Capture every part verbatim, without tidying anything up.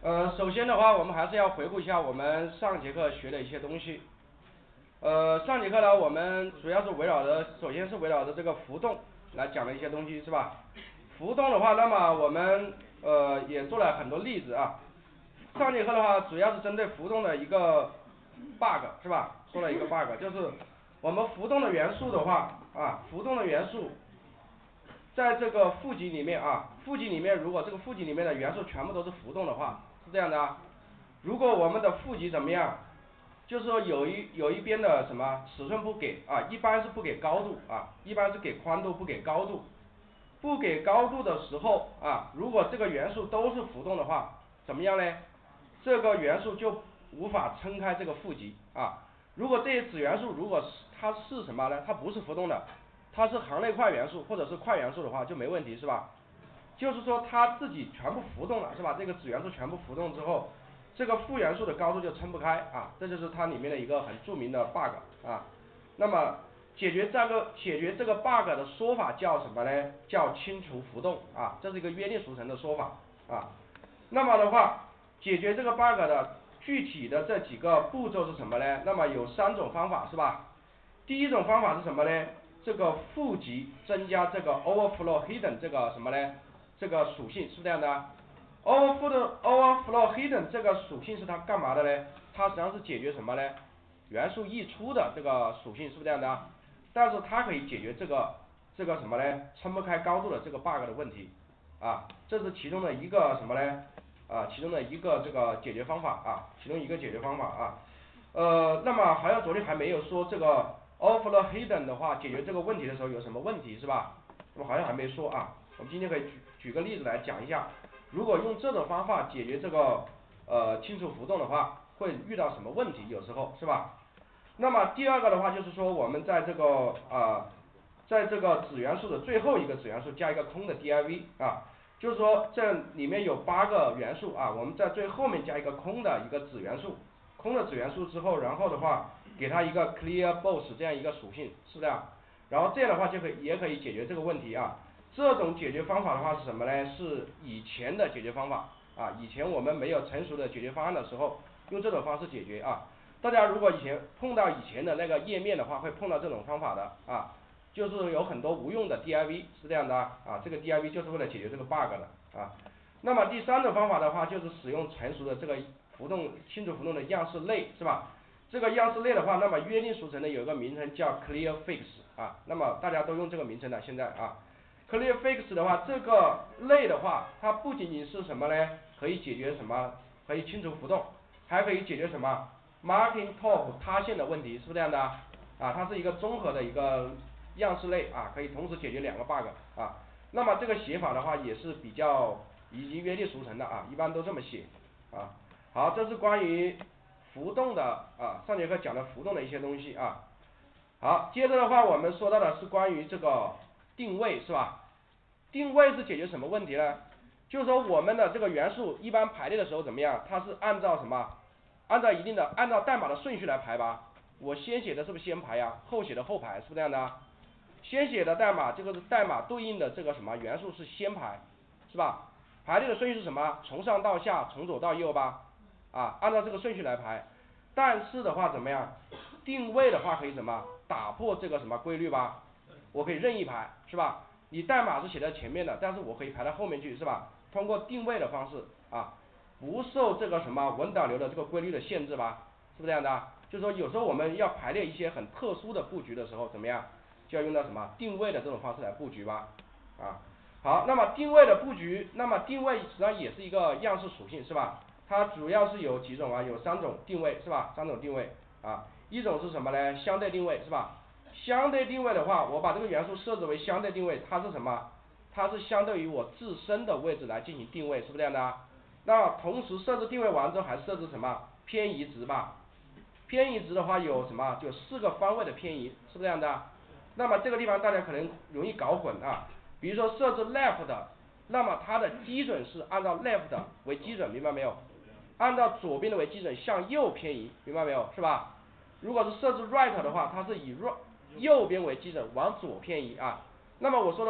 呃，首先的话，我们还是要回顾一下我们上节课学的一些东西。呃，上节课呢，我们主要是围绕着，首先是围绕着这个浮动来讲的一些东西，是吧？浮动的话，那么我们呃也做了很多例子啊。上节课的话，主要是针对浮动的一个 bug， 是吧？说了一个 bug， 就是我们浮动的元素的话啊，浮动的元素。在这个负极里面啊，负极里面如果这个负极里面的元素全部都是浮动的话，是这样的啊。如果我们的负极怎么样，就是说有一有一边的什么尺寸不给啊，一般是不给高度啊，一般是给宽度不给高度。不给高度的时候啊，如果这个元素都是浮动的话，怎么样呢？这个元素就无法撑开这个负极啊。如果这些子元素如果是它是什么呢？它不是浮动的。它是行内块元素或者是块元素的话就没问题，是吧？就是说它自己全部浮动了，是吧？这个子元素全部浮动之后，这个负元素的高度就撑不开啊，这就是它里面的一个很著名的 bug 啊。那么解决这个解决这个 bug 的说法叫什么呢？叫清除浮动啊，这是一个约定俗成的说法啊。那么的话，解决这个 bug 的具体的这几个步骤是什么呢？那么有三种方法，是吧？第一种方法是什么呢？这个负极增加这个 overflow hidden 这个什么呢？这个属性是这样的。overflow overflow hidden 这个属性是它干嘛的呢？它实际上是解决什么呢？元素溢出的这个属性是不是这样的？但是它可以解决这个这个什么呢？撑不开高度的这个 bug 的问题啊，这是其中的一个什么呢？啊，其中的一个这个解决方法啊，其中一个解决方法啊。呃，那么好像昨天还没有说这个 overflow hidden 的话，解决这个问题的时候有什么问题是吧？那么好像还没说啊，我们今天可以举举个例子来讲一下，如果用这种方法解决这个呃清除浮动的话，会遇到什么问题？有时候是吧？那么第二个的话就是说，我们在这个啊、呃，在这个子元素的最后一个子元素加一个空的 div 啊，就是说这里面有八个元素啊，我们在最后面加一个空的一个子元素。空的子元素之后，然后的话给它一个 clear box 这样一个属性，是这样。然后这样的话就可以也可以解决这个问题啊。这种解决方法的话是什么呢？是以前的解决方法啊，以前我们没有成熟的解决方案的时候，用这种方式解决啊。大家如果以前碰到以前的那个页面的话，会碰到这种方法的啊，就是有很多无用的 div 是这样的啊，这个 div 就是为了解决这个 bug 的啊。那么第三种方法的话，就是使用成熟的这个浮动清除浮动的样式类，是吧？这个样式类的话，那么约定俗成的有一个名称叫 clearfix 啊，那么大家都用这个名称的现在啊。clearfix 的话，这个类的话，它不仅仅是什么呢？可以解决什么？可以清除浮动，还可以解决什么 marking top 塌陷的问题，是不是这样的？啊，它是一个综合的一个样式类啊，可以同时解决两个 bug 啊。那么这个写法的话也是比较已经约定俗成的啊，一般都这么写啊。好，这是关于浮动的啊，上节课讲的浮动的一些东西啊。好，接着的话我们说到的是关于这个定位，是吧？定位是解决什么问题呢？就是说我们的这个元素一般排列的时候怎么样？它是按照什么？按照一定的按照代码的顺序来排吧。我先写的是不是先排呀？后写的后排，是不是这样的？先写的代码，这个是代码对应的这个什么元素是先排，是吧？排列的顺序是什么？从上到下，从左到右吧，啊，按照这个顺序来排。但是的话怎么样？定位的话可以什么？打破这个什么规律吧？我可以任意排，是吧？你代码是写在前面的，但是我可以排到后面去，是吧？通过定位的方式啊，不受这个什么文档流的这个规律的限制吧？是不是这样的？就是说有时候我们要排列一些很特殊的布局的时候，怎么样？就要用到什么定位的这种方式来布局吧，啊，好，那么定位的布局，那么定位实际上也是一个样式属性，是吧？它主要是有几种啊？有三种定位，是吧？三种定位啊，一种是什么呢？相对定位，是吧？相对定位的话，我把这个元素设置为相对定位，它是什么？它是相对于我自身的位置来进行定位，是不是这样的？那同时设置定位完之后，还设置什么偏移值吧？偏移值的话有什么？就四个方位的偏移，是不是这样的？那么这个地方大家可能容易搞混啊，比如说设置 left， 那么它的基准是按照 left 为基准，明白没有？按照左边的为基准向右偏移，明白没有？是吧？如果是设置 right 的话，它是以右边为基准往左偏移啊。那么我说的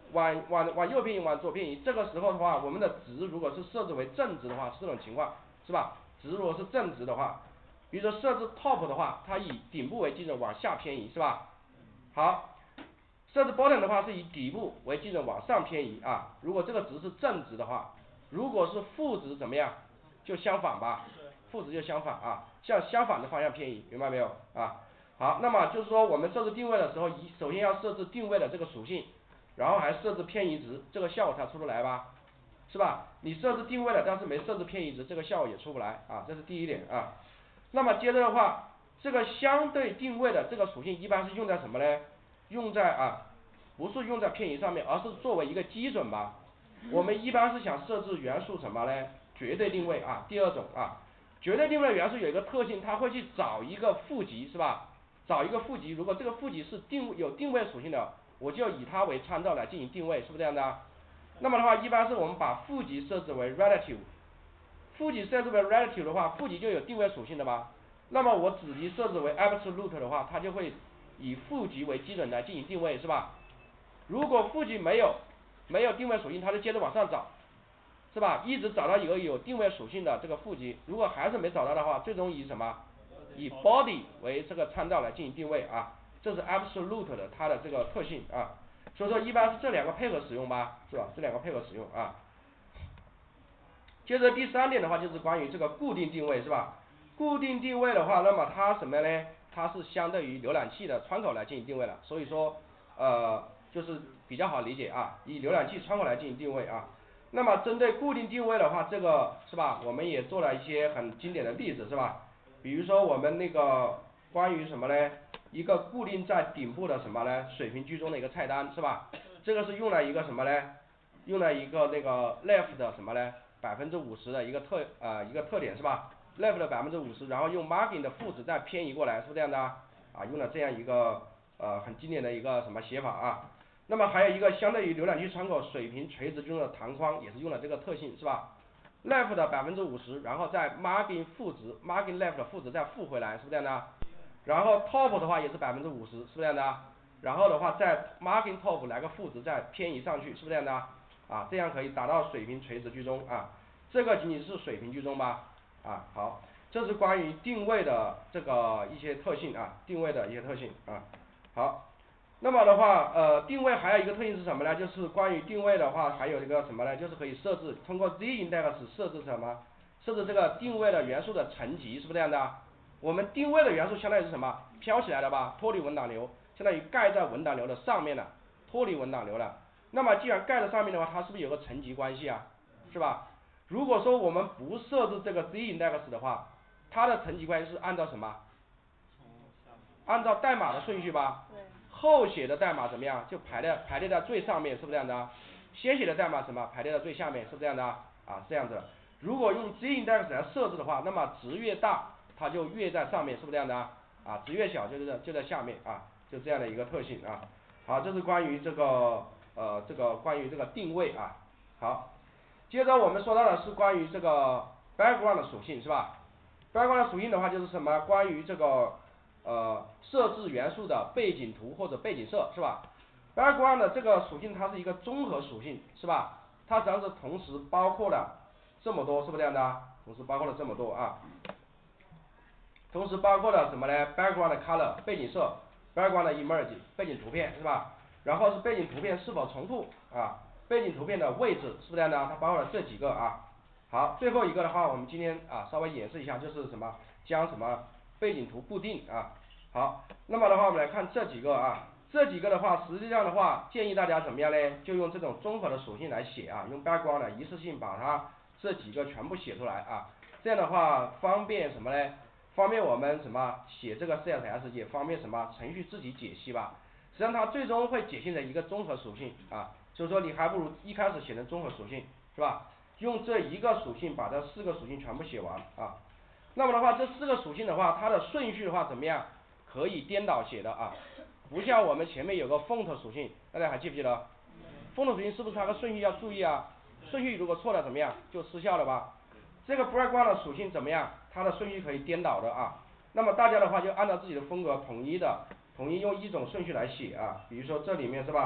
往往往右偏移，往左偏移。这个时候的话，我们的值如果是设置为正值的话，是这种情况，是吧？值如果是正值的话，比如说设置 top 的话，它以顶部为基准往下偏移，是吧？好。设置 bottom 的话是以底部为基准往上偏移啊，如果这个值是正值的话，如果是负值怎么样？就相反吧，负值就相反啊，向相反的方向偏移，明白没有啊？好，那么就是说我们设置定位的时候，一首先要设置定位的这个属性，然后还设置偏移值，这个效果才出得来吧，是吧？你设置定位了，但是没设置偏移值，这个效果也出不来啊，这是第一点啊。那么接着的话，这个相对定位的这个属性一般是用在什么呢？用在啊，不是用在偏移上面，而是作为一个基准吧。我们一般是想设置元素什么呢？绝对定位啊，第二种啊，绝对定位的元素有一个特性，它会去找一个负极，是吧？找一个负极，如果这个负极是定有定位属性的，我就以它为参照来进行定位，是不是这样的？那么的话，一般是我们把负极设置为 relative， 负极设置为 relative 的话，负极就有定位属性的吧？那么我子极设置为 absolute 的话，它就会以负极为基准来进行定位，是吧？如果负极没有没有定位属性，它就接着往上找，是吧？一直找到一个有定位属性的这个负极，如果还是没找到的话，最终以什么？以 body 为这个参照来进行定位啊，这是 absolute 的它的这个特性啊。所以说一般是这两个配合使用吧，是吧？这两个配合使用啊。接着第三点的话就是关于这个固定定位，是吧？固定定位的话，那么它什么呢？它是相对于浏览器的窗口来进行定位了，所以说呃就是比较好理解啊，以浏览器窗口来进行定位啊。那么针对固定定位的话，这个是吧？我们也做了一些很经典的例子，是吧？比如说我们那个关于什么呢？一个固定在顶部的什么呢？水平居中的一个菜单，是吧？这个是用了一个什么呢？用了一个那个 left 的什么呢？百分之五十的一个特呃一个特点，是吧 ？left 的百分之五十，然后用 margin 的负值再偏移过来，是不是这样的啊？用了这样一个呃很经典的一个什么写法啊？那么还有一个相对于浏览器窗口水平垂直居中的弹框，也是用了这个特性，是吧 ？left 的百分之五十，然后在 margin 负值 margin left 的负值再负回来，是不是这样的？然后 top 的话也是百分之五十，是不是这样的？然后的话在 margin top 来个负值再偏移上去，是不是这样的？啊，这样可以达到水平垂直居中啊。这个仅仅是水平居中吧，啊好，这是关于定位的这个一些特性啊，定位的一些特性啊，好，那么的话呃定位还有一个特性是什么呢？就是关于定位的话，还有一个什么呢？就是可以设置通过 z index 设置什么？设置这个定位的元素的层级，是不是这样的？我们定位的元素相当于是什么？飘起来的吧，脱离文档流，相当于盖在文档流的上面的，脱离文档流了。那么既然盖在上面的话，它是不是有个层级关系啊？是吧？如果说我们不设置这个 z index 的话，它的层级关系是按照什么？按照代码的顺序吧。后写的代码怎么样？就排列排列在最上面，是不是这样的？先写的代码什么？排列在最下面，是不是这样的？啊，是这样子。如果用 z index 来设置的话，那么值越大，它就越在上面，是不是这样的？啊，值越小就是就在下面啊，就这样的一个特性啊。好，这是关于这个呃这个关于这个定位啊。好。接着我们说到的是关于这个 background 的属性，是吧 ？background 的属性的话就是什么？关于这个呃设置元素的背景图或者背景色，是吧 ？background 的这个属性它是一个综合属性，是吧？它实际上是同时包括了这么多，是不是这样的？同时包括了这么多啊。同时包括了什么呢 ？background color 背景色 ，background image 背景图片，是吧？然后是背景图片是否重复啊？背景图片的位置是不是这样的？它包括了这几个啊。好，最后一个的话，我们今天啊稍微演示一下，就是什么将什么背景图固定啊。好，那么的话我们来看这几个啊，这几个的话，实际上的话建议大家怎么样呢？就用这种综合的属性来写啊，用 background 的一次性把它这几个全部写出来啊。这样的话方便什么呢？方便我们什么写这个 C S S 也方便什么程序自己解析吧。实际上它最终会解析成一个综合属性啊。所以说你还不如一开始写成综合属性，是吧？用这一个属性把这四个属性全部写完啊。那么的话，这四个属性的话，它的顺序的话怎么样？可以颠倒写的啊，不像我们前面有个 font 属性，大家还记不记得 ？font 属性是不是它的顺序要注意啊？顺序如果错了怎么样？就失效了吧？这个 background 属性怎么样？它的顺序可以颠倒的啊。那么大家的话就按照自己的风格统一的，统一用一种顺序来写啊。比如说这里面是吧？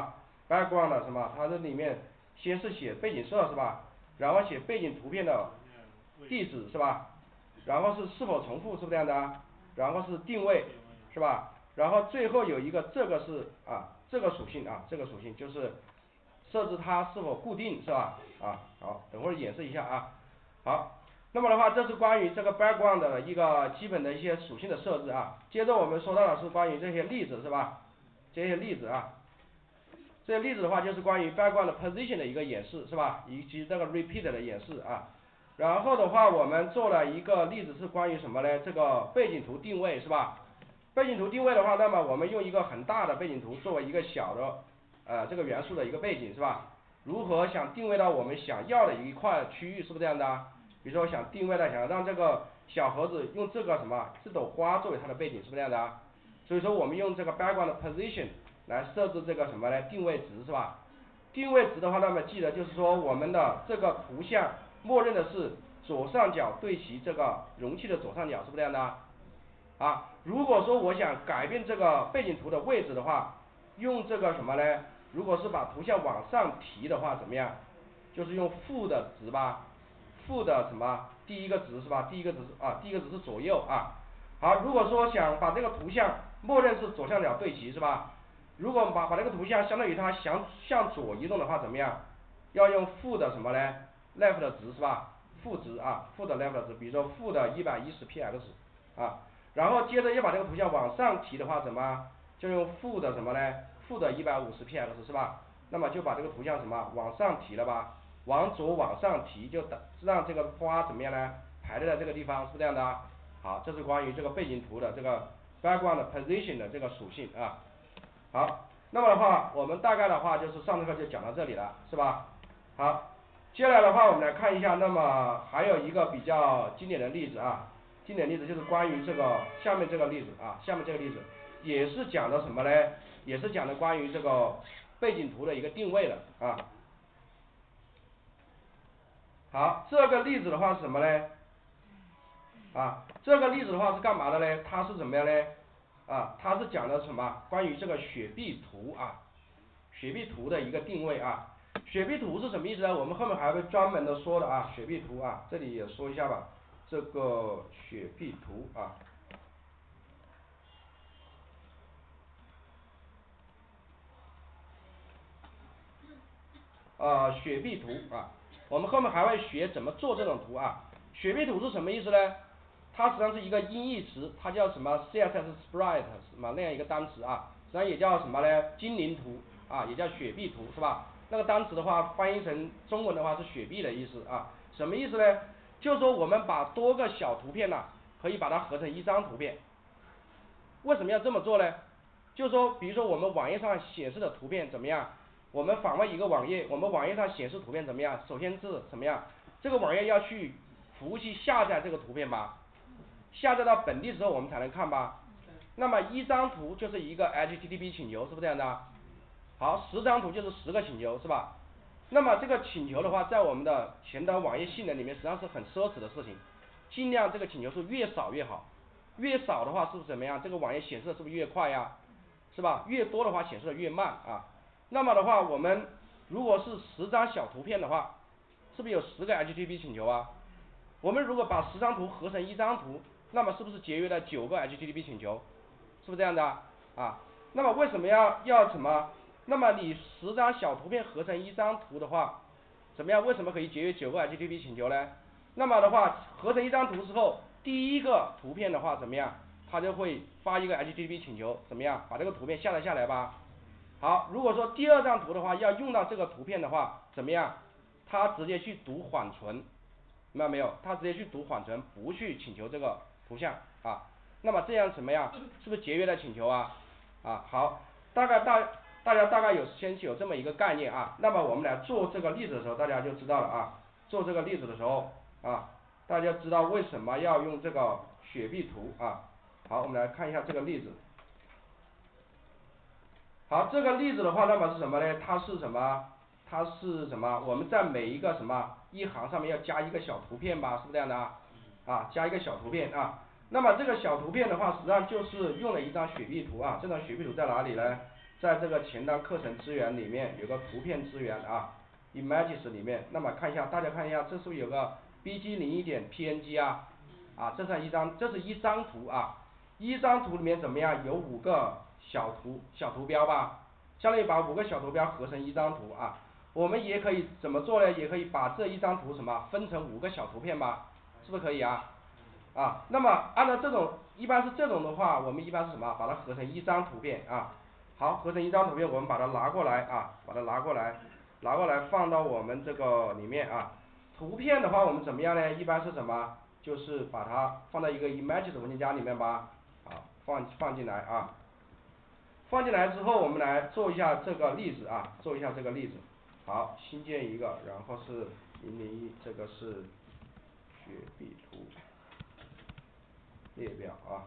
background 什么，它这里面先是写背景色是吧？然后写背景图片的地址是吧？然后是是否重复是不是这样的？然后是定位是吧？然后最后有一个这个是啊这个属性啊这个属性就是设置它是否固定是吧？啊好，等会儿演示一下啊。好，那么的话这是关于这个 background 的一个基本的一些属性的设置啊。接着我们说到的是关于这些例子是吧？这些例子啊。这些例子的话就是关于 background position 的一个演示是吧？以及这个 repeat 的演示啊。然后的话我们做了一个例子是关于什么呢？这个背景图定位是吧？背景图定位的话，那么我们用一个很大的背景图作为一个小的呃这个元素的一个背景是吧？如何想定位到我们想要的一块区域是不是这样的？比如说想定位的想让这个小盒子用这个什么这朵花作为它的背景是不是这样的？所以说我们用这个 background position 来设置这个什么呢？定位值是吧？定位值的话，那么记得就是说我们的这个图像默认的是左上角对齐这个容器的左上角，是不是这样的？啊，如果说我想改变这个背景图的位置的话，用这个什么呢？如果是把图像往上提的话，怎么样？就是用负的值吧，负的什么？第一个值是吧？第一个值是啊，第一个值是左右啊。好，如果说想把这个图像默认是左上角对齐是吧？如果把把这个图像相当于它想向左移动的话，怎么样？要用负的什么呢 ？left 的值是吧？负值啊，负的 left 的值，比如说负的一百一十 px 啊。然后接着要把这个图像往上提的话，怎么？就用负的什么呢？负的一百五十 px 是吧？那么就把这个图像什么往上提了吧？往左往上提，就等让这个花怎么样呢？排列在这个地方，是不是这样的？好，这是关于这个背景图的这个 background position 的这个属性啊。好，那么的话，我们大概的话就是上课就讲到这里了，是吧？好，接下来的话我们来看一下，那么还有一个比较经典的例子啊，经典例子就是关于这个下面这个例子啊，下面这个例子也是讲的什么呢？也是讲的关于这个背景图的一个定位的啊。好，这个例子的话是什么呢？啊，这个例子的话是干嘛的呢？它是怎么样呢？啊，它是讲的什么？关于这个雪碧图啊，雪碧图的一个定位啊。雪碧图是什么意思呢？我们后面还会专门的说的啊，雪碧图啊，这里也说一下吧。这个雪碧图啊，呃，雪碧图啊，我们后面还会学怎么做这种图啊。雪碧图是什么意思呢？它实际上是一个音译词，它叫什么 C S S sprite 什么那样一个单词啊，实际上也叫什么呢？精灵图啊，也叫雪碧图是吧？那个单词的话翻译成中文的话是雪碧的意思啊，什么意思呢？就是说我们把多个小图片呢，可以把它合成一张图片。为什么要这么做呢？就是说，比如说我们网页上显示的图片怎么样？我们访问一个网页，我们网页上显示图片怎么样？首先是怎么样？这个网页要去服务器下载这个图片吧，下载到本地之后我们才能看吧。那么一张图就是一个 H T T P 请求，是不是这样的？好，十张图就是十个请求，是吧？那么这个请求的话，在我们的前端网页性能里面实际上是很奢侈的事情，尽量这个请求数越少越好，越少的话是不是怎么样？这个网页显示的是不是越快呀？是吧？越多的话显示的越慢啊。那么的话，我们如果是十张小图片的话，是不是有十个 H T T P 请求啊？我们如果把十张图合成一张图，那么是不是节约了九个 H T T P 请求？是不是这样的啊？那么为什么要要什么？那么你十张小图片合成一张图的话，怎么样？为什么可以节约九个 H T T P 请求呢？那么的话，合成一张图之后，第一个图片的话怎么样？它就会发一个 H T T P 请求，怎么样？把这个图片下载下来吧。好，如果说第二张图的话要用到这个图片的话，怎么样？它直接去读缓存，明白没有？它直接去读缓存，不去请求这个图像啊。那么这样怎么样？是不是节约了请求啊？啊，好，大概大大家大概有先有这么一个概念啊。那么我们来做这个例子的时候，大家就知道了啊。做这个例子的时候啊，大家知道为什么要用这个雪碧图啊。好，我们来看一下这个例子。好，这个例子的话，那么是什么呢？它是什么？它是什么？我们在每一个什么一行上面要加一个小图片吧，是不是这样的啊？啊，加一个小图片啊。那么这个小图片的话，实际上就是用了一张雪碧图啊。这张雪碧图在哪里呢？ 在这个前端课程资源里面有个图片资源啊 ，images 里面，那么看一下，大家看一下，这是不是有个 B G 零一点 P N G 啊？啊，这是一张，这是一张图啊，一张图里面怎么样？有五个小图小图标吧，相当于把五个小图标合成一张图啊。我们也可以怎么做呢？也可以把这一张图什么分成五个小图片吧，是不是可以啊？啊，那么按照这种，一般是这种的话，我们一般是什么？把它合成一张图片啊。好，合成一张图片，我们把它拿过来啊，把它拿过来，拿过来放到我们这个里面啊。图片的话，我们怎么样呢？一般是什么？就是把它放到一个 images 文件夹里面吧，啊，放放进来啊。放进来之后，我们来做一下这个例子啊，做一下这个例子。好，新建一个，然后是零零一，这个是雪碧图列表啊。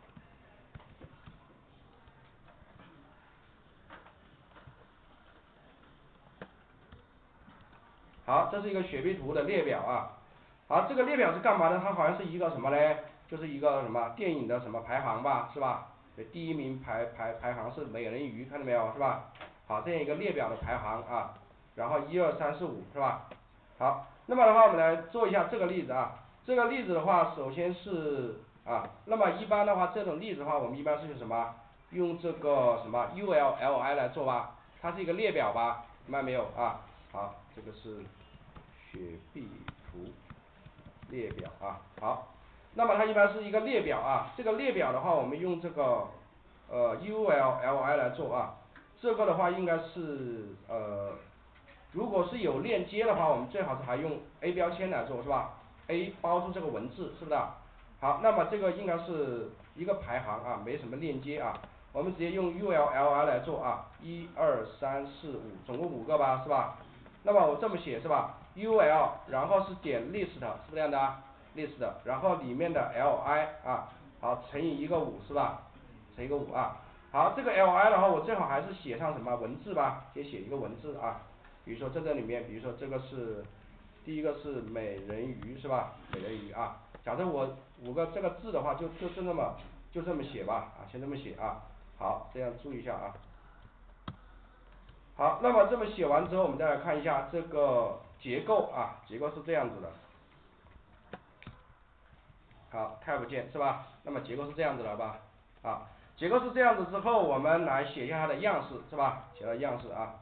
好，这是一个雪碧图的列表啊。好，这个列表是干嘛的？它好像是一个什么嘞？就是一个什么电影的什么排行吧，是吧？对，第一名排排排行是美人鱼，看到没有，是吧？好，这样一个列表的排行啊，然后一二三四五，是吧？好，那么的话我们来做一下这个例子啊。这个例子的话，首先是啊，那么一般的话，这种例子的话，我们一般是用什么？用这个什么 U L L I 来做吧，它是一个列表吧，明白没有啊？好，这个是雪碧图列表啊，好，那么它一般是一个列表啊，这个列表的话，我们用这个呃 U L L I 来做啊，这个的话应该是呃，如果是有链接的话，我们最好是还用 A 标签来做，是吧 ？A 包住这个文字，是不是？好，那么这个应该是一个排行啊，没什么链接啊，我们直接用 U L L I 来做啊，一二三四五，总共五个吧，是吧？那么我这么写是吧 ？U L， 然后是点 list， 是不是这样的啊 ？list， 然后里面的 L I 啊，好乘以一个五是吧？乘一个五啊。好，这个 L I 的话，我最好还是写上什么文字吧，先写一个文字啊。比如说在这里面，比如说这个是第一个是美人鱼是吧？美人鱼啊。假设我五个这个字的话，就就就这么就这么写吧，啊，先这么写啊。好，这样注意一下啊。好，那么这么写完之后，我们再来看一下这个结构啊，结构是这样子的。好 ，Tab 键是吧？那么结构是这样子的吧？好，结构是这样子之后，我们来写一下它的样式是吧？写它样式啊。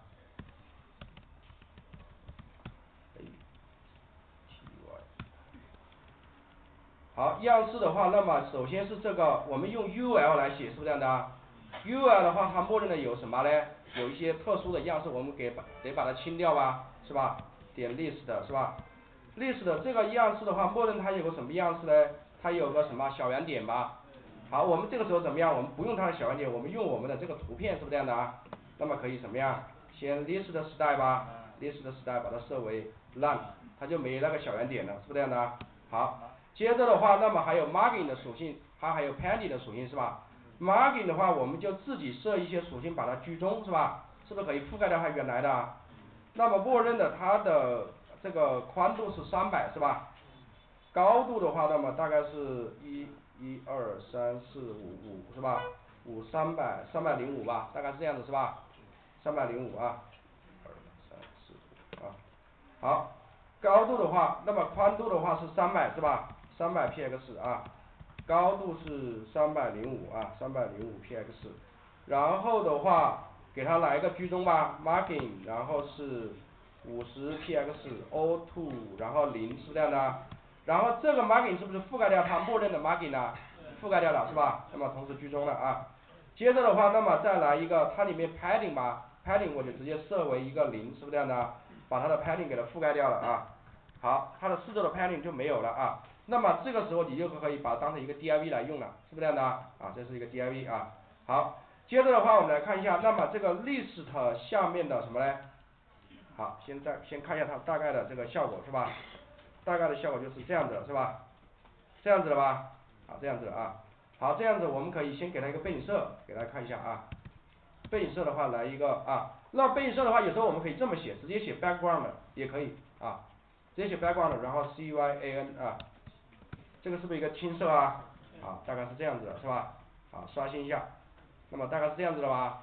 好，样式的话，那么首先是这个，我们用 U L 来写，是不是这样的啊 ？U L 的话，它默认的有什么呢？有一些特殊的样式，我们给把得把它清掉吧，是吧？点 list 是吧 ？list 这个样式的话，默认它有个什么样式呢？它有个什么小圆点吧？好，我们这个时候怎么样？我们不用它的小圆点，我们用我们的这个图片，是不是这样的啊？那么可以怎么样？先 list style 吧 ，list style 把它设为 none， 它就没那个小圆点了，是不是这样的啊？好。接着的话，那么还有 margin 的属性，它还有 padding 的属性是吧 ？margin 的话，我们就自己设一些属性把它居中是吧？是不是可以覆盖掉它原来的啊？那么默认的它的这个宽度是三百是吧？高度的话，那么大概是一一二三四五五是吧？五三百三百零五吧，大概是这样子是吧？三百零五啊，二三四五啊，好，高度的话，那么宽度的话是三百是吧？三百 P X 啊，高度是三百零五啊，三百零五 P X， 然后的话给它来一个居中吧 ，margin， 然后是五十 P X O 二， 然后零是这样的，然后这个 margin 是不是覆盖掉它默认的 margin 呢？覆盖掉了是吧？那么同时居中了啊，接着的话，那么再来一个它里面 padding 吧 ，padding 我就直接设为一个零，是不是这样的？把它的 padding 给它覆盖掉了啊。好，它的四周的 padding 就没有了啊。那么这个时候你就可以把它当成一个 D I V 来用了，是不是这样的啊？啊，这是一个 D I V 啊。好，接着的话我们来看一下，那么这个 list 下面的什么呢？好，现在先看一下它大概的这个效果是吧？大概的效果就是这样子是吧？这样子的吧？好，这样子啊。好，这样子我们可以先给它一个背景色，给大家看一下啊。背景色的话来一个啊，那背景色的话有时候我们可以这么写，直接写 background 也可以啊，直接写 background， 然后 C Y A N 啊，这个是不是一个青色啊？啊，大概是这样子的是吧？啊，刷新一下，那么大概是这样子的吧？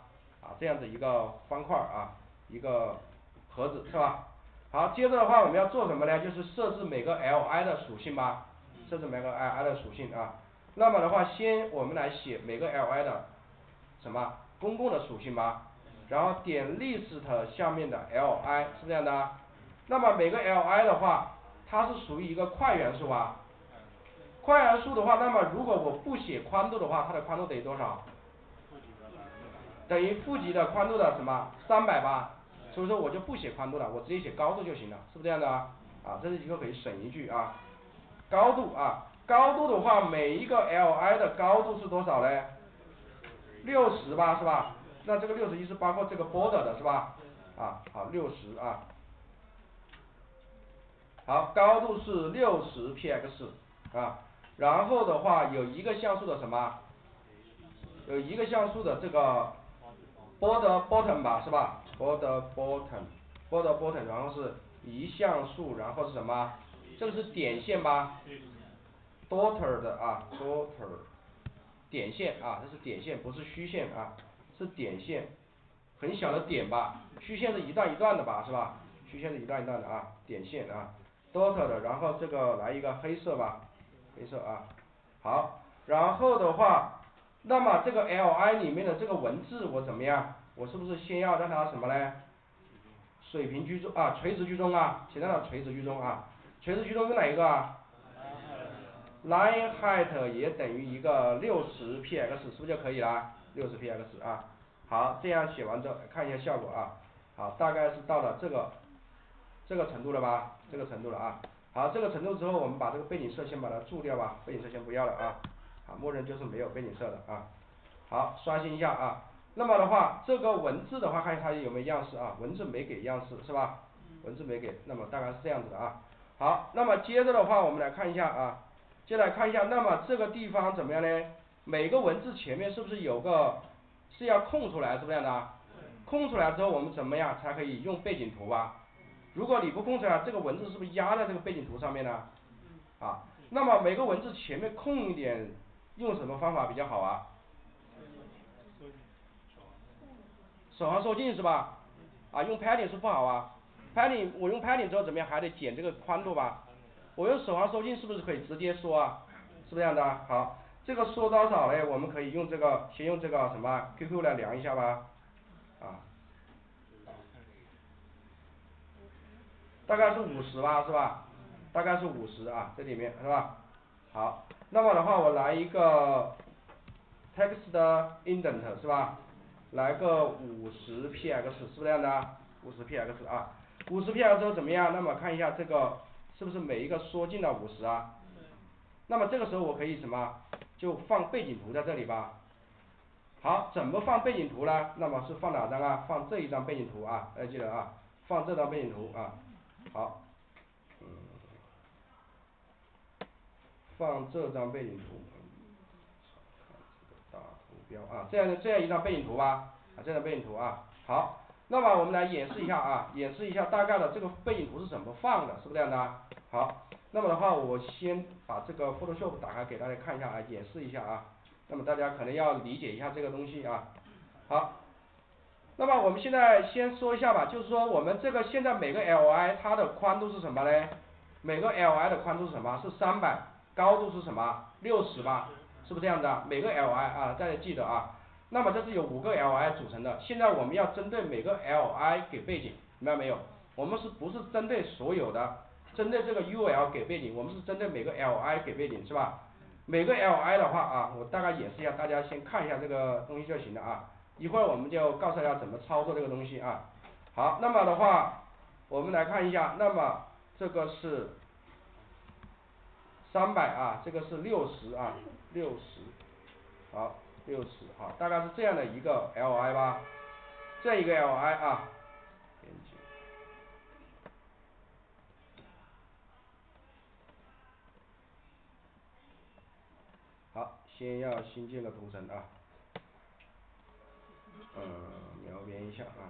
啊，这样子一个方块啊，一个盒子是吧？好，接着的话我们要做什么呢？就是设置每个 L I 的属性吧，设置每个 L I 的属性啊。那么的话，先我们来写每个 L I 的什么公共的属性吧，然后点 list 下面的 L I 是这样的啊。那么每个 L I 的话，它是属于一个块元素吧？块元素的话，那么如果我不写宽度的话，它的宽度等于多少？等于负极的宽度的什么三百吧？所以说我就不写宽度了，我直接写高度就行了，是不是这样的啊？啊，这是一个可以省一句啊。高度啊，高度的话，每一个 L I 的高度是多少呢？六十吧，是吧？那这个六十一是包括这个 border 的是吧？啊，好，六十啊。好，高度是六十 p x 啊，然后的话有一个像素的什么？有一个像素的这个 border bottom 吧，是吧 ？border bottom border bottom， 然后是一像素，然后是什么？这个是点线吧 ？daughter 的啊 ，daughter 点线啊，这是点线，不是虚线啊，是点线，很小的点吧？虚线是一段一段的吧，是吧？虚线是一段一段的啊，点线啊 ，daughter 的，然后这个来一个黑色吧，黑色啊，好，然后的话。那么这个 L I 里面的这个文字我怎么样？我是不是先要让它什么呢？水平居中啊，垂直居中啊，先让它垂直居中啊。垂直居中用哪一个啊 ？line height 也等于一个六十 p x， 是不是就可以了？六十 p x 啊。好，这样写完之后看一下效果啊。好，大概是到了这个这个程度了吧？这个程度了啊。好，这个程度之后，我们把这个背景色先把它注掉吧，背景色先不要了啊。啊，默认就是没有背景色的啊。好，刷新一下啊。那么的话，这个文字的话，看它有没有样式啊？文字没给样式是吧？文字没给，那么大概是这样子的啊。好，那么接着的话，我们来看一下啊，接来看一下，那么这个地方怎么样呢？每个文字前面是不是有个是要空出来，是不是这样的啊？空出来之后，我们怎么样才可以用背景图吧？如果你不空出来，这个文字是不是压在这个背景图上面呢？啊，那么每个文字前面空一点，用什么方法比较好啊？手行收进是吧？啊，用 padding 是不好啊 ，padding 我用 padding 之后怎么样，还得减这个宽度吧？我用手行收进是不是可以直接缩啊？是不是这样的啊？好，这个缩多少呢？我们可以用这个，先用这个什么 Q Q 来量一下吧，啊，大概是五十吧，是吧？大概是五十啊，这里面是吧？好，那么的话我来一个 text indent 是吧？来个五十 p x 是不是这样的？五十 p x 啊，五十 p x 之后怎么样？那么看一下这个是不是每一个缩进了五十啊？那么这个时候我可以什么？就放背景图在这里吧。好，怎么放背景图呢？那么是放哪张啊？放这一张背景图啊，大家记得啊，放这张背景图啊。好，嗯，放这张背景图。大图标啊，这样这样一张背景图吧，啊，这张背景图啊，好，那么我们来演示一下啊，演示一下大概的这个背景图是怎么放的，是不是这样的？好，那么的话，我先把这个 Photoshop 打开给大家看一下啊，演示一下啊，那么大家可能要理解一下这个东西啊，好，那么我们现在先说一下吧，就是说我们这个现在每个 L I 它的宽度是什么呢？每个 L I 的宽度是什么？是三百，高度是什么？六十吧。是不是这样的？每个 L I 啊，大家记得啊。那么这是由五个 L I 组成的。现在我们要针对每个 L I 给背景，明白没有？我们是不是针对所有的？针对这个 U L 给背景，我们是针对每个 L I 给背景，是吧？每个 L I 的话啊，我大概演示一下，大家先看一下这个东西就行了啊。一会儿我们就告诉大家怎么操作这个东西啊。好，那么的话，我们来看一下，那么这个是三百啊，这个是六十啊，六十，好，六十，好，大概是这样的一个 L I 吧，这一个 L I 啊，编辑，好，先要新建个图层啊，嗯，描边一下啊，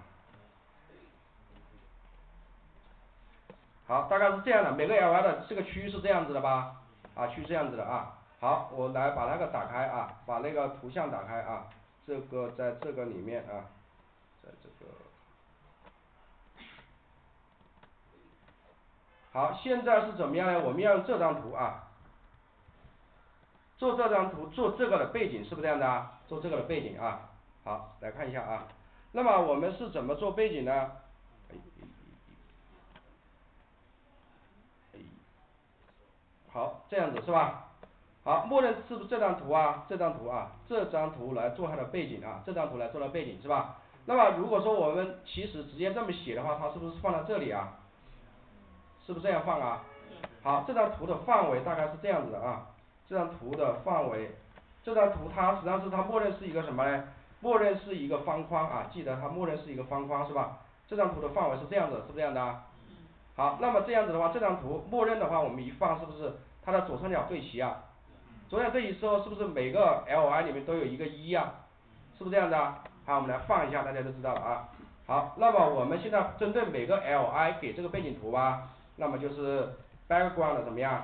好，大概是这样的，每个 L I 的这个区域是这样子的吧，啊，区域是这样子的啊。好，我来把那个打开啊，把那个图像打开啊，这个在这个里面啊， 在这个。好，现在是怎么样呢？我们要用这张图啊，做这张图，做这个的背景，是不是这样的啊？做这个的背景啊。好，来看一下啊。那么我们是怎么做背景呢？好，这样子是吧？好，默认是不是这张图啊？这张图啊，这张图来做它的背景啊，这张图来做它背景是吧？那么如果说我们其实直接这么写的话，它是不是放在这里啊？是不是这样放啊？好，这张图的范围大概是这样子的啊。这张图的范围，这张图它实际上是它默认是一个什么呢？默认是一个方框啊，记得它默认是一个方框是吧？这张图的范围是这样子，是不是这样的啊？好，那么这样子的话，这张图默认的话，我们一放是不是它的左上角对齐啊？左上角对齐之后，是不是每个 L I 里面都有一个一啊？是不是这样的啊？好，我们来放一下，大家都知道了啊。好，那么我们现在针对每个 L I 给这个背景图吧，那么就是 background 怎么样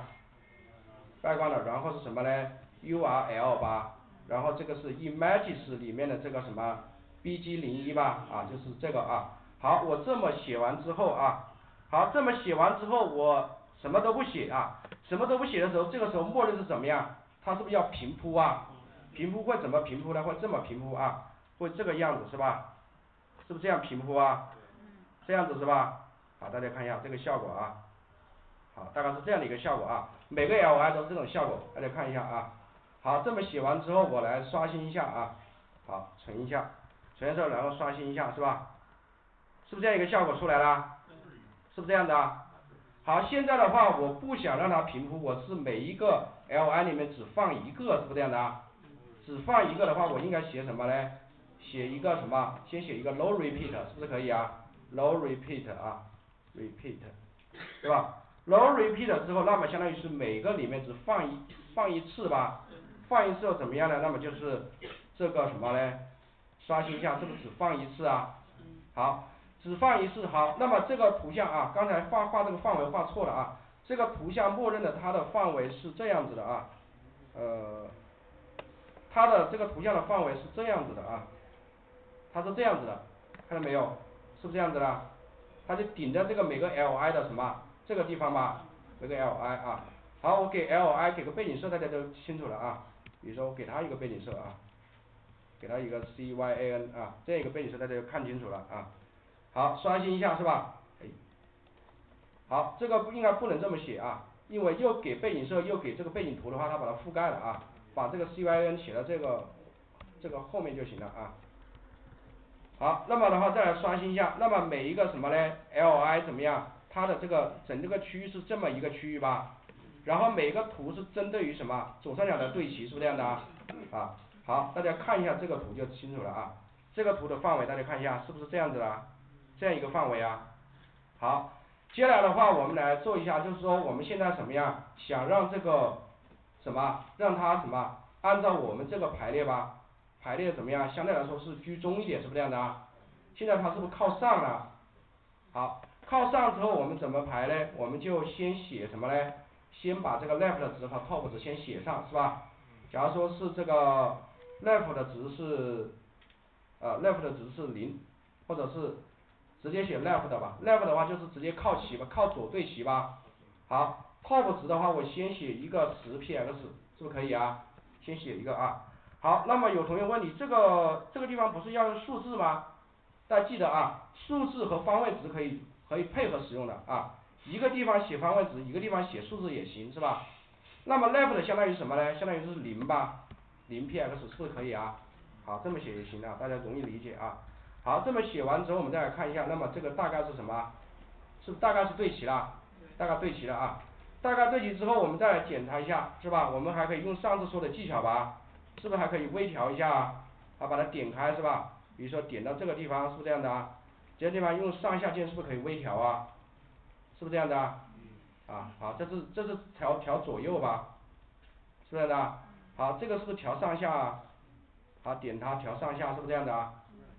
？background 然后是什么呢 ？U R L 吧，然后这个是 images 里面的这个什么 B G 零一吧，啊，就是这个啊。好，我这么写完之后啊。好，这么写完之后，我什么都不写啊，什么都不写的时候，这个时候默认是怎么样？它是不是要平铺啊？平铺会怎么平铺呢？会这么平铺啊？会这个样子是吧？是不是这样平铺啊？这样子是吧？好，大家看一下这个效果啊。好，大概是这样的一个效果啊。每个 L I 都是这种效果，大家看一下啊。好，这么写完之后，我来刷新一下啊。好，存一下，存的时候然后刷新一下是吧？是不是这样一个效果出来了？是不是这样的啊？好，现在的话我不想让它平铺，我是每一个 L I 里面只放一个，是不是这样的啊？只放一个的话，我应该写什么呢？写一个什么？先写一个 no repeat， 是不是可以啊 ？no repeat 啊 ，repeat， 对吧 ？no repeat 之后，那么相当于是每个里面只放一放一次吧？放一次后怎么样呢？那么就是这个什么呢？刷新一下，是不是只放一次啊？好。只放一次好，那么这个图像啊，刚才画画这个范围画错了啊，这个图像默认的它的范围是这样子的啊，呃，它的这个图像的范围是这样子的啊，它是这样子的，看到没有？是不是这样子的？它就顶着这个每个 L I 的什么这个地方吧，每个 L I 啊，好，我给 L I 给个背景色，大家都清楚了啊，比如说我给它一个背景色啊，给它一个 C Y A N 啊，这个背景色大家就看清楚了啊。好，刷新一下是吧？哎，好，这个应该不能这么写啊，因为又给背景色又给这个背景图的话，它把它覆盖了啊，把这个 C Y N 写到这个这个后面就行了啊。好，那么的话再来刷新一下，那么每一个什么呢 ？L I 怎么样？它的这个整这个区域是这么一个区域吧？然后每个图是针对于什么？左上角的对齐，是不是这样的啊？啊，好，大家看一下这个图就清楚了啊。这个图的范围大家看一下，是不是这样子的？这样一个范围啊。好，接下来的话我们来做一下，就是说我们现在什么样，想让这个什么，让它什么，按照我们这个排列吧，排列怎么样，相对来说是居中一点，是不是这样的啊？现在它是不是靠上了？好，靠上之后我们怎么排呢？我们就先写什么呢？先把这个 left 值和 top 值先写上，是吧？假如说是这个 left 的值是呃 left 的值是零，或者是直接写 left 的吧 ，left 的话就是直接靠齐吧，靠左对齐吧。好 ，top 值的话我先写一个十 P X， 是不是可以啊？先写一个啊。好，那么有同学问你，这个这个地方不是要用数字吗？大家记得啊，数字和方位值可以可以配合使用的啊，一个地方写方位值，一个地方写数字也行，是吧？那么 left 相当于什么呢？相当于是零吧，零 P X 是不是可以啊？好，这么写也行啊，大家容易理解啊。好，这么写完之后，我们再来看一下，那么这个大概是什么？是大概是对齐了，大概对齐了啊。大概对齐之后，我们再来检查一下，是吧？我们还可以用上次说的技巧吧，是不是还可以微调一下啊？啊，把它点开是吧？比如说点到这个地方，是不是这样的啊？这个地方用上下键是不是可以微调啊？是不是这样的啊？啊，好，这是这是调调左右吧？是不是的？好，这个是不是调上下啊？好，点它调上下，是不是这样的啊？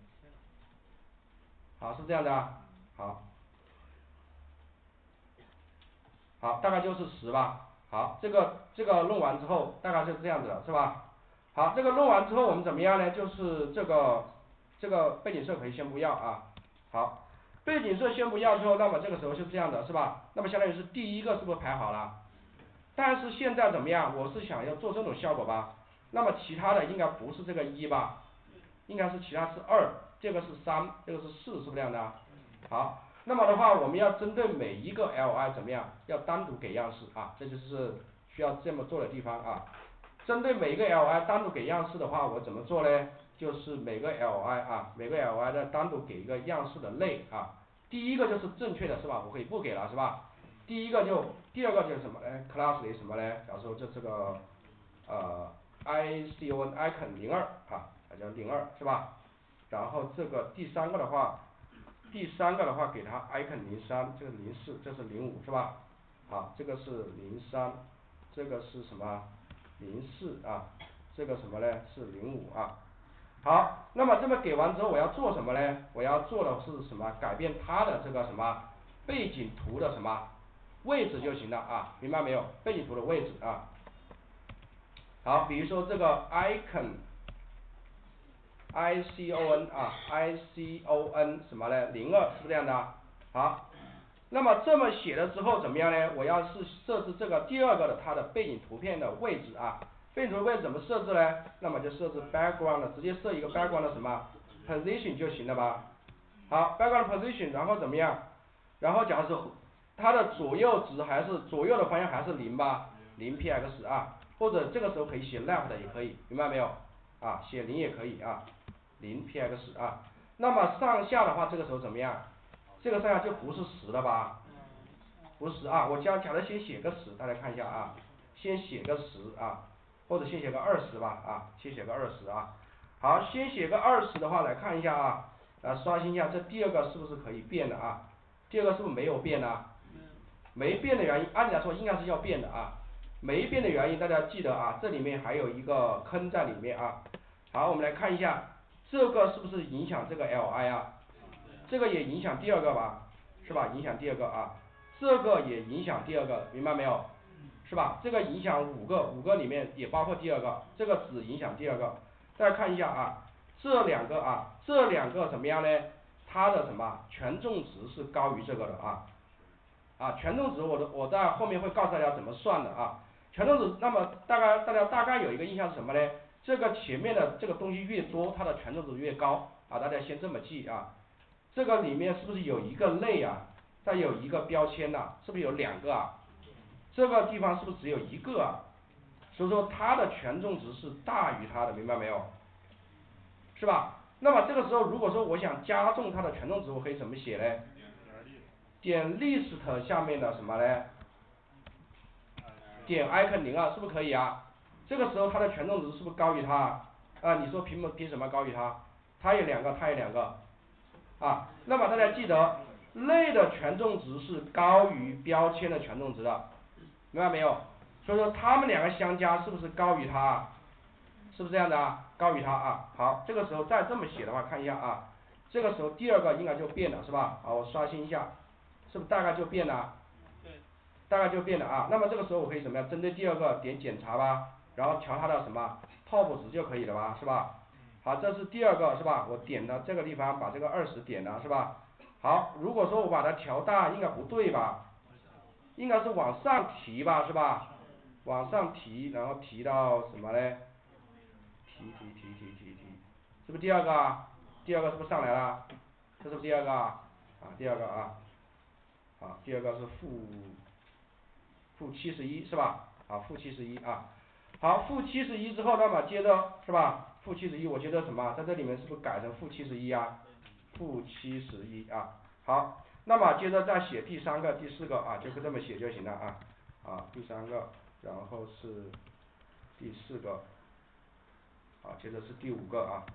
好，是这样的啊。好。好，大概就是十吧。好，这个这个弄完之后，大概就是这样子了，是吧？好，这个弄完之后我们怎么样呢？就是这个这个背景色可以先不要啊。好，背景色先不要之后，那么这个时候是这样的，是吧？那么相当于是第一个是不是排好了？但是现在怎么样？我是想要做这种效果吧？那么其他的应该不是这个一吧？应该是其他是二，这个是三，这个是四，是不是这样的？好，那么的话，我们要针对每一个 L I 怎么样？要单独给样式啊，这就是需要这么做的地方啊。针对每一个 L I 单独给样式的话，我怎么做呢？就是每个 L I 啊，每个 L I 呢单独给一个样式的类啊。第一个就是正确的是吧？我可以不给了是吧？第一个就，第二个就是什么呢 ？class 里什么呢？假如说这这个呃 icon icon 零二啊，它叫零二是吧？然后这个第三个的话，第三个的话给它 icon 零三，这个零四，这是零五是吧？好，这个是零三，这个是什么？零四啊，这个什么呢？是零五啊。好，那么这么给完之后我要做什么呢？我要做的是什么？改变它的这个什么背景图的什么位置就行了啊，明白没有？背景图的位置啊。好，比如说这个 icon I C O N 啊 I C O N 什么呢？零二是不是这样的？好，那么这么写了之后怎么样呢？我要是设置这个第二个的它的背景图片的位置啊，背景图位置怎么设置呢？那么就设置 background 直接设一个 background 的什么 position 就行了吧？好 ，background position 然后怎么样？然后假如说它的左右值还是左右的方向还是零吧，零 P X 啊，或者这个时候可以写 left 也可以，明白没有？啊，写零也可以啊，零 P X 啊。那么上下的话，这个时候怎么样？这个上下就不是十了吧？不是啊，我假假如先写个十，大家看一下啊，先写个十啊，或者先写个二十吧啊，先写个二十啊。好，先写个二十的话来看一下啊，来刷新一下，这第二个是不是可以变的啊？第二个是不是没有变呢？没变的原因，按理来说应该是要变的啊。没变的原因大家记得啊，这里面还有一个坑在里面啊。好，我们来看一下，这个是不是影响这个 L I 啊？这个也影响第二个吧，是吧？影响第二个啊，这个也影响第二个，明白没有？是吧？这个影响五个，五个里面也包括第二个，这个只影响第二个。大家看一下啊，这两个啊，这两个怎么样呢？它的什么权重值是高于这个的啊。啊，权重值我的我在后面会告诉大家怎么算的啊。权重值，那么大概大家大概有一个印象是什么呢？这个前面的这个东西越多，它的权重值越高啊，大家先这么记啊。这个里面是不是有一个类啊？再有一个标签呐、啊？是不是有两个啊？这个地方是不是只有一个啊？所以说它的权重值是大于它的，明白没有？是吧？那么这个时候如果说我想加重它的权重值，我可以怎么写呢？点 list 下面的什么呢？点 icon 零二是不是可以啊？这个时候它的权重值是不是高于它？啊，你说凭么凭什么高于它？它有两个，它有两个。啊，那么大家记得类的权重值是高于标签的权重值的，明白没有？所以说它们两个相加是不是高于它？是不是这样的啊？高于它啊。好，这个时候再这么写的话，看一下啊，这个时候第二个应该就变了是吧？好，我刷新一下，是不是大概就变了？对。大概就变了啊。那么这个时候我可以怎么样？针对第二个点检查吧，然后调它的什么 top 值就可以了吧，是吧？好，这是第二个是吧？我点的这个地方把这个二十点了是吧？好，如果说我把它调大，应该不对吧？应该是往上提吧，是吧？往上提，然后提到什么呢？提提提提提提，是不是第二个啊？第二个是不是上来了？这是不是第二个啊？啊，第二个啊，好，第二个是负负七十一是吧？好，负七十一啊。好，负七十一之后，那么接着是吧？负七十一，我觉得什么，在这里面是不是改成负七十一啊？负七十一啊。好，那么接着再写第三个、第四个啊，就这么写就行了啊。啊，第三个，然后是第四个，好，接着是第五个啊。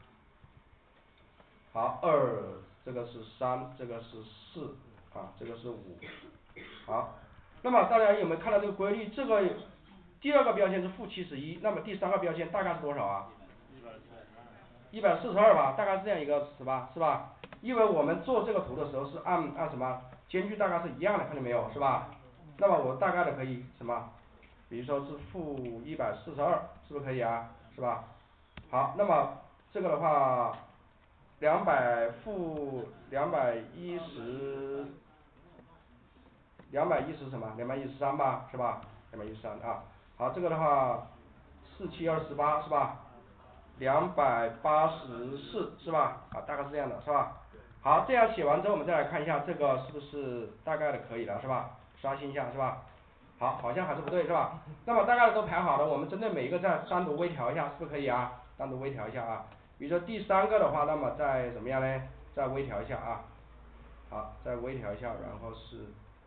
好，二，这个是三，这个是四，啊，这个是五。好，那么大家有没有看到这个规律？这个第二个标签是负七十一，那么第三个标签大概是多少啊？一百四十二吧，大概是这样一个词吧，是吧？因为我们做这个图的时候是按按什么间距大概是一样的，看见没有，是吧？那么我大概的可以什么？比如说是负一百四十二，是不是可以啊？是吧？好，那么这个的话， 两百负两百一十，两百一十什么？两百一十三吧，是吧？两百一十三啊。好，这个的话，四七二十八是吧？两百八十四是吧？啊，大概是这样的，是吧？好，这样写完之后，我们再来看一下这个是不是大概的可以了，是吧？刷新一下，是吧？好，好像还是不对，是吧？那么大概都排好了，我们针对每一个再单独微调一下，是不是可以啊？单独微调一下啊。比如说第三个的话，那么再怎么样呢？再微调一下啊。好，再微调一下，然后是。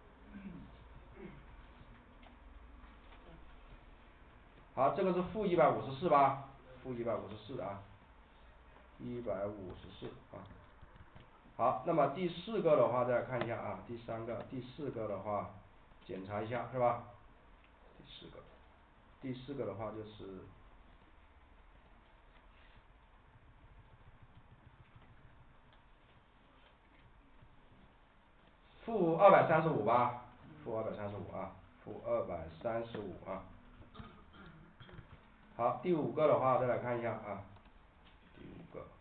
好，这个是负一百五十四吧？负一百五十四啊。一百五十四啊。好，那么第四个的话，再来看一下啊，第三个、第四个的话，检查一下是吧？第四个，第四个的话就是负二百三十五吧，负二百三十五啊，负二百三十五啊。好，第五个的话再来看一下啊，第五个。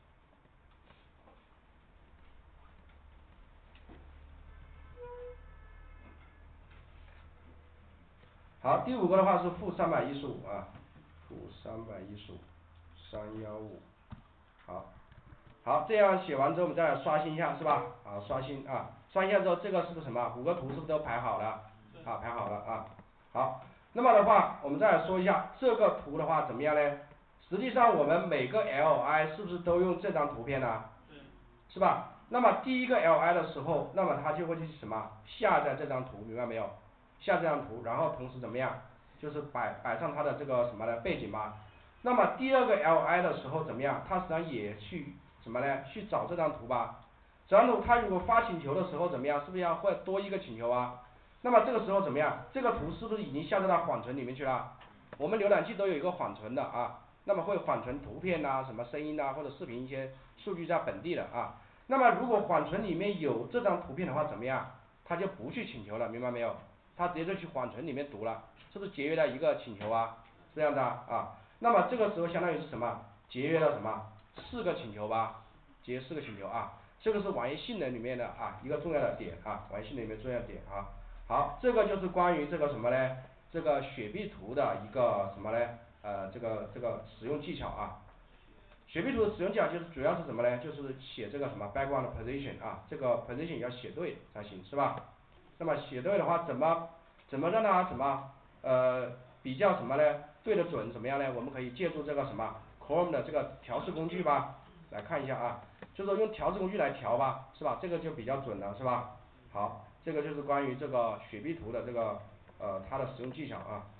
好，第五个的话是负三百一十五啊，负三百一十五，三幺五，好，好，这样写完之后我们再来刷新一下是吧？啊，刷新啊，刷新一下之后这个是不是什么？五个图是不是都排好了？啊，排好了啊，好，那么的话我们再来说一下这个图的话怎么样呢？实际上我们每个 L I 是不是都用这张图片呢？是吧？那么第一个 L I 的时候，那么它就会去什么？下载这张图，明白没有？下这张图，然后同时怎么样？就是摆摆上它的这个什么的背景嘛。那么第二个 L I 的时候怎么样？它实际上也去什么呢？去找这张图吧。这张图它如果发请求的时候怎么样？是不是要会多一个请求啊？那么这个时候怎么样？这个图是不是已经下载到缓存里面去了？我们浏览器都有一个缓存的啊，那么会缓存图片呐、什么声音呐、或者视频一些数据在本地的啊。那么如果缓存里面有这张图片的话怎么样？它就不去请求了，明白没有？它直接就去缓存里面读了，是不是节约了一个请求啊？这样的啊。那么这个时候相当于是什么？节约了什么？四个请求吧，节约四个请求啊。这个是网页性能里面的啊一个重要的点啊，网页性能里面重要的点啊。好，这个就是关于这个什么呢？这个雪碧图的一个什么呢？呃，这个这个使用技巧啊。雪碧图的使用技巧就是主要是什么呢？就是写这个什么 background position 啊，这个 position 要写对才行，是吧？那么写对的话，怎么怎么让它什么呃比较什么呢？对得准怎么样呢？我们可以借助这个什么 Chrome 的这个调试工具吧，来看一下啊，就是说用调试工具来调吧，是吧？这个就比较准了，是吧？好，这个就是关于这个雪碧图的这个呃它的使用技巧啊。